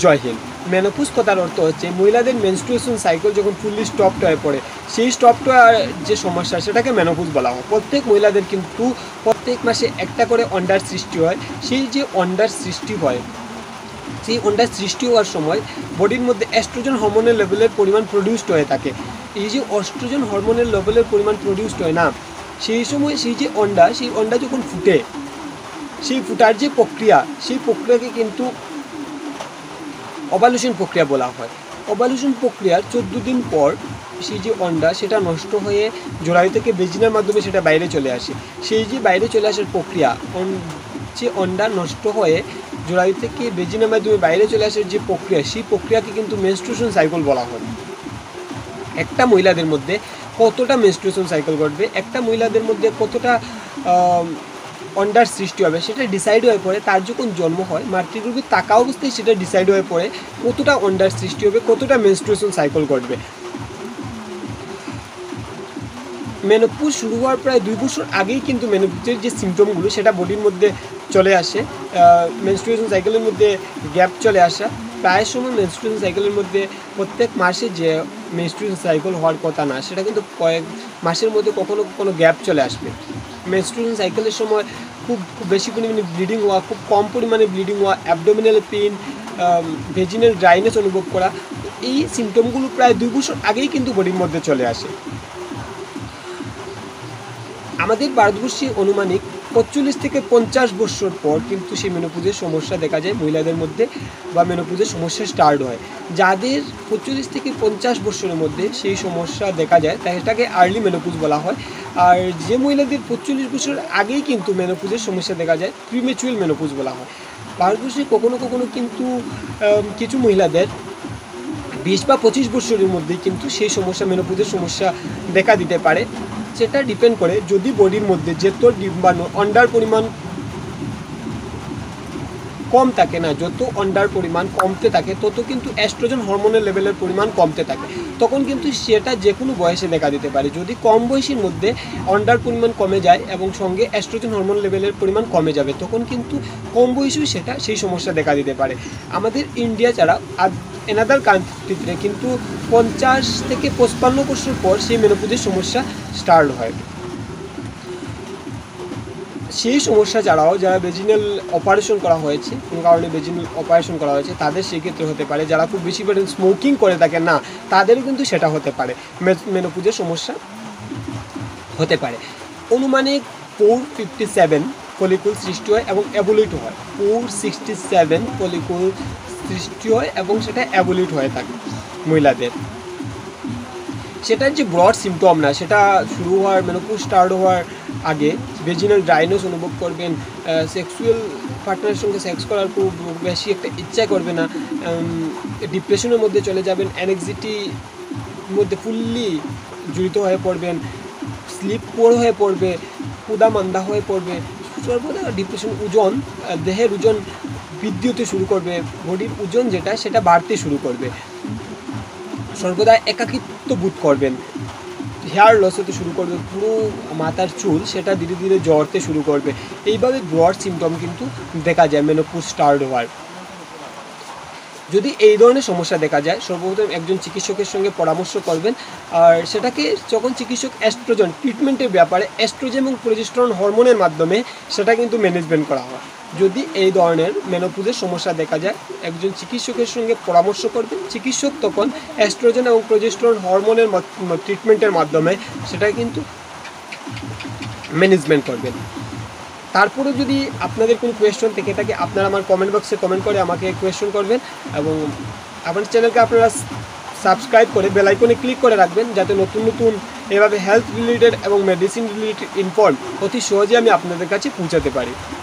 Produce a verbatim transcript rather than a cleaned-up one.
জয় Hind. Menopause কথার অর্থ হচ্ছে মহিলাদের মেনস্ট্রুয়েশন সাইকেল যখন ফুললি স্টপড হয়ে পড়ে, সেই স্টপড হওয়ার যে সমস্যা সেটাকে মেনোপজ বলা হয়। প্রত্যেক মহিলাদের কিন্তু প্রত্যেক মাসে একটা করে অন্ডার সৃষ্টি হয়। সেই যে অন্ডার সৃষ্টি হয়, সেই অন্ডার সৃষ্টি হওয়ার সময় বডির মধ্যে এস্ট্রোজেন হরমোনের লেভেলের পরিমাণ প্রডিউসড হয়ে থাকে। এই যে এস্ট্রোজেন হরমোনের লেভেলের পরিমাণ প্রডিউসড হয় না, সেই সময় সেই যে অন্ডা সেই অন্ডা যখন ফুটে, সেই ফুটার যে প্রক্রিয়া, সেই প্রক্রিয়াকে কিন্তু ওভালুশন প্রক্রিয়া বলা হয়। ওভালুশন প্রক্রিয়ার চোদ্দো দিন পর সেই যে অন্ডা সেটা নষ্ট হয়ে জরায়ু থেকে ভেজিনার মাধ্যমে সেটা বাইরে চলে আসে। সেই যে বাইরে চলে আসার প্রক্রিয়া, যে অন্ডা নষ্ট হয়ে জরায়ু থেকে ভেজিনার মাধ্যমে বাইরে চলে আসার যে প্রক্রিয়া, সেই প্রক্রিয়াকে কিন্তু মেনস্ট্রুয়েশন সাইকেল বলা হয়। একটা মহিলাদের মধ্যে কতটা মেনস্ট্রুয়েশন সাইকেল ঘটবে, একটা মহিলাদের মধ্যে কতটা অন্ডার সৃষ্টি হবে, সেটা ডিসাইড হয়ে পড়ে তার যখন জন্ম হয়। মাতৃগর্ভে থাকা অবস্থায় সেটা ডিসাইড হয়ে পড়ে কতটা অন্ডার সৃষ্টি হবে, কতটা মেনস্ট্রুয়েশন সাইকেল ঘটবে। মেনোপজ শুরু হওয়ার প্রায় দুই বছর আগেই কিন্তু মেনোপজের যে সিমটমগুলো সেটা বডির মধ্যে চলে আসে। মেনস্ট্রুয়েশন সাইকেলের মধ্যে গ্যাপ চলে আসা, প্রায় সময় মেনস্ট্রুয়েশন সাইকেলের মধ্যে প্রত্যেক মাসে যে মেনস্ট্রুয়েশন সাইকেল হওয়ার কথা না, সেটা কিন্তু কয়েক মাসের মধ্যে কখনো কখনো গ্যাপ চলে আসবে। মেনস্ট্রুয়েশন সাইকেলের সময় খুব খুব বেশি পরিমাণে ব্লিডিং হওয়া, খুব কম পরিমাণে ব্লিডিং হওয়া, অ্যাবডোমিনাল পেইন, ভেজিনাল ড্রাইনেস অনুভব করা, এই সিমটমগুলো প্রায় দুই বছর আগেই কিন্তু বডির মধ্যে চলে আসে। আমাদের ভারতবর্ষে অনুমানিক পঁয়তাল্লিশ থেকে পঞ্চাশ বছর পর কিন্তু সেই মেনোপজের সমস্যা দেখা যায় মহিলাদের মধ্যে, বা মেনোপজের সমস্যা স্টার্ট হয়। যাদের পঁয়তাল্লিশ থেকে পঞ্চাশ বছরের মধ্যে সেই সমস্যা দেখা যায় সেটাকে আর্লি মেনোপজ বলা হয়। আর যে মহিলাদের পঁয়তাল্লিশ বছর আগেই কিন্তু মেনোপজের সমস্যা দেখা যায় প্রিমেচুয়াল মেনোপজ বলা হয়। ভারতবর্ষে কখনো কখনো কিন্তু কিছু মহিলাদের বিশ বা পঁচিশ বছরের মধ্যেই কিন্তু সেই সমস্যা মেনোপজের সমস্যা দেখা দিতে পারে। সেটা ডিপেন্ড করে যদি বডির মধ্যে যত ডিম্বাণু অন্ডার পরিমাণ কম থাকে না, যত অন্ডার পরিমাণ কমতে থাকে তত কিন্তু এস্ট্রোজেন হরমোনের লেভেলের পরিমাণ কমতে থাকে। তখন কিন্তু সেটা যে কোনো বয়সে দেখা দিতে পারে। যদি কম বয়সের মধ্যে অন্ডার পরিমাণ কমে যায় এবং সঙ্গে এস্ট্রোজেন হরমোন লেভেলের পরিমাণ কমে যাবে, তখন কিন্তু কম বয়সেও সেটা সেই সমস্যা দেখা দিতে পারে। আমাদের ইন্ডিয়া ছাড়া এনাদার কান্ট্রিতে কিন্তু পঞ্চাশ থেকে পঁচপান্ন বছর পর সেই মেনোপজের সমস্যা স্টার্ট হয়। সেই সমস্যা ছাড়াও যারা ভেজিনাল অপারেশন করা হয়েছে, কোনো কারণে ভেজিনাল অপারেশন করা হয়েছে, তাদের সেক্ষেত্রে হতে পারে। যারা খুব বেশি পরিমাণ স্মোকিং করে থাকে না, তাদেরও কিন্তু সেটা হতে পারে, মেনোপজের সমস্যা হতে পারে। অনুমানিক ফোর ফিফটি সেভেন ফলিকুল সৃষ্টি হয় এবং অ্যাবুলেট হয়। ফোর সিক্সটি সেভেন ফলিকুল সৃষ্টি হয় এবং সেটা অ্যাবুলেট হয়ে থাকে মহিলাদের। সেটার যে ব্রড সিমটম না, সেটা শুরু হওয়ার মেনোপজ স্টার্ট হওয়ার আগে ভেজিনাল ড্রাইনেস অনুভব করবেন, সেক্সুয়াল পার্টনারের সঙ্গে সেক্স করার খুব বেশি একটা ইচ্ছা করবে না, ডিপ্রেশনের মধ্যে চলে যাবেন, অ্যাংজাইটির মধ্যে ফুললি জড়িত হয়ে পড়বেন, স্লিপ পোর হয়ে পড়বে, ক্ষুধা মান্দা হয়ে পড়বে, সর্বদা ডিপ্রেশন, ওজন, দেহের ওজন বৃদ্ধি হতে শুরু করবে, বডির ওজন যেটা সেটা বাড়তে শুরু করবে, সর্বদা একাকিত্ব বোধ করবেন, হেয়ার লস হতে শুরু করবে, পুরো মাথার চুল সেটা ধীরে ধীরে জ্বরতে শুরু করবে। এইভাবে ব্রড সিমটম কিন্তু দেখা যায় মেনোপজ স্টার্ট হওয়ার। যদি এই ধরনের সমস্যা দেখা যায়, সর্বপ্রথম একজন চিকিৎসকের সঙ্গে পরামর্শ করবেন। আর সেটাকে যখন চিকিৎসক এস্ট্রোজেন ট্রিটমেন্টের ব্যাপারে এস্ট্রোজেন এবং প্রোজেস্টেরন হরমোনের মাধ্যমে সেটা কিন্তু ম্যানেজমেন্ট করা হয়। যদি এই ধরনের মেনোপজের সমস্যা দেখা যায়, একজন চিকিৎসকের সঙ্গে পরামর্শ করবেন। চিকিৎসক তখন এস্ট্রোজেন এবং প্রোজেস্টেরন হরমোনের ট্রিটমেন্টের মাধ্যমে সেটা কিন্তু ম্যানেজমেন্ট করবেন। তারপরে যদি আপনাদের কোনো কোয়েশ্চন থেকে থাকে, আপনারা আমার কমেন্ট বক্সে কমেন্ট করে আমাকে কোয়েশ্চন করবেন এবং আমার চ্যানেলকে আপনারা সাবস্ক্রাইব করে বেল আইকনে ক্লিক করে রাখবেন, যাতে নতুন নতুন এভাবে হেলথ রিলেটেড এবং মেডিসিন রিলেটেড ইনফর্ম অতি সহজে আমি আপনাদের কাছে পৌঁছাতে পারি।